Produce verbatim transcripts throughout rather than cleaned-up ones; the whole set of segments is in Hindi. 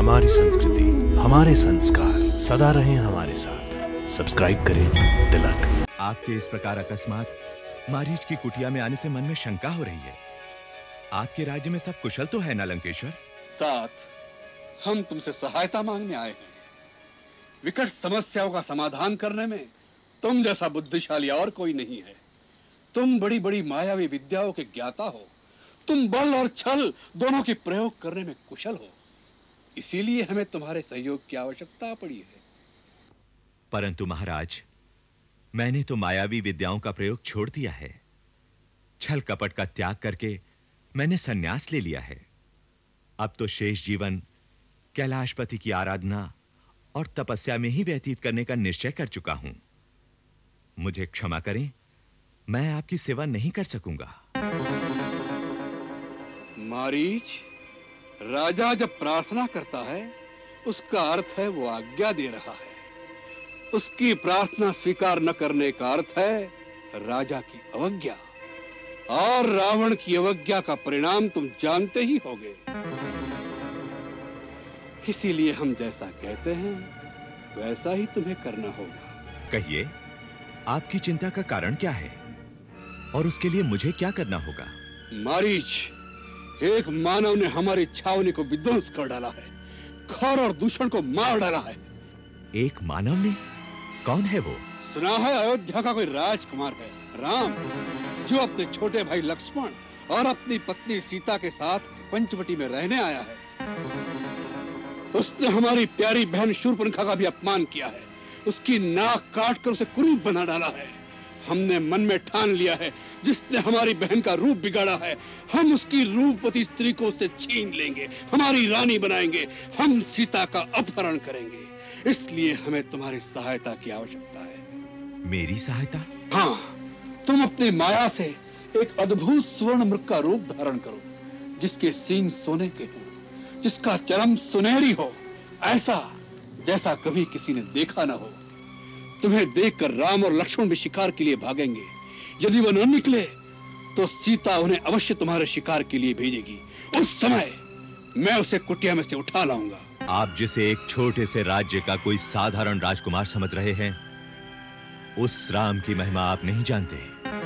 हमारी संस्कृति, हमारे संस्कार सदा रहें हमारे साथ। सब्सक्राइब करें तिलक। आपके इस प्रकार अकस्मात मारीच की कुटिया में आने से मन में शंका हो रही है। आपके राज्य में सब कुशल तो है ना लंकेश्वर? तात, हम तुमसे सहायता मांगने आए हैं। विकट समस्याओं का समाधान करने में तुम जैसा बुद्धिशाली और कोई नहीं है। तुम बड़ी बड़ी मायावी विद्याओं के ज्ञाता हो। तुम बल और छल दोनों के प्रयोग करने में कुशल हो। इसीलिए हमें तुम्हारे सहयोग की आवश्यकता पड़ी है। परंतु महाराज, मैंने तो मायावी विद्याओं का प्रयोग छोड़ दिया है। छल कपट का त्याग करके मैंने संन्यास ले लिया है। अब तो शेष जीवन कैलाशपति की आराधना और तपस्या में ही व्यतीत करने का निश्चय कर चुका हूं। मुझे क्षमा करें, मैं आपकी सेवा नहीं कर सकूंगा। मारीच, राजा जब प्रार्थना करता है उसका अर्थ है वो आज्ञा दे रहा है। उसकी प्रार्थना स्वीकार न करने का अर्थ है राजा की अवज्ञा, और रावण की अवज्ञा का परिणाम तुम जानते ही होगे। इसीलिए हम जैसा कहते हैं वैसा ही तुम्हें करना होगा। कहिए, आपकी चिंता का कारण क्या है और उसके लिए मुझे क्या करना होगा? मारीच, एक मानव ने हमारी छावनी को विध्वंस कर डाला है, खौर और दूषण को मार डाला है। एक मानव ने? कौन है वो? सुना है अयोध्या का कोई राजकुमार है, राम, जो अपने छोटे भाई लक्ष्मण और अपनी पत्नी सीता के साथ पंचवटी में रहने आया है। उसने हमारी प्यारी बहन शूर्पणखा का भी अपमान किया है। उसकी नाक काटकर उसे कुरूप बना डाला है। हमने मन में ठान लिया है, जिसने हमारी बहन का रूप बिगाड़ा है, हम उसकी रूपवती स्त्री को उससे छीन लेंगे, हमारी रानी बनाएंगे, हम सीता का अपहरण करेंगे। इसलिए हमें तुम्हारी सहायता की आवश्यकता है। मेरी सहायता? हाँ, तुम अपनी माया से एक अद्भुत स्वर्ण मृग का रूप धारण करो, जिसके सींग सोने के हो, जिसका चरम सुनहरी हो, ऐसा जैसा कभी किसी ने देखा ना हो। तुम्हें देखकर राम और लक्ष्मण भी शिकार के लिए भागेंगे। यदि वह न निकले तो सीता उन्हें अवश्य तुम्हारे शिकार के लिए भेजेगी। उस समय मैं उसे कुटिया में से उठा लाऊंगा। आप जिसे एक छोटे से राज्य का कोई साधारण राजकुमार समझ रहे हैं, उस राम की महिमा आप नहीं जानते।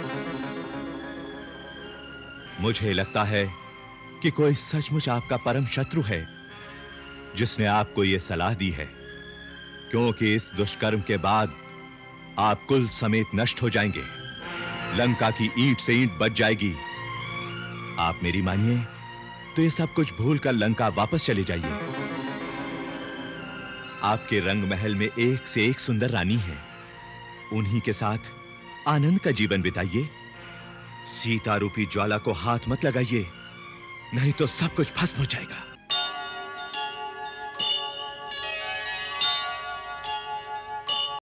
मुझे लगता है कि कोई सचमुच आपका परम शत्रु है, जिसने आपको यह सलाह दी है, क्योंकि इस दुष्कर्म के बाद आप कुल समेत नष्ट हो जाएंगे। लंका की ईंट से ईंट बच जाएगी। आप मेरी मानिए तो ये सब कुछ भूलकर लंका वापस चले जाइए। आपके रंग महल में एक से एक सुंदर रानी है, उन्हीं के साथ आनंद का जीवन बिताइए। सीता रूपी ज्वाला को हाथ मत लगाइए, नहीं तो सब कुछ भस्म हो जाएगा।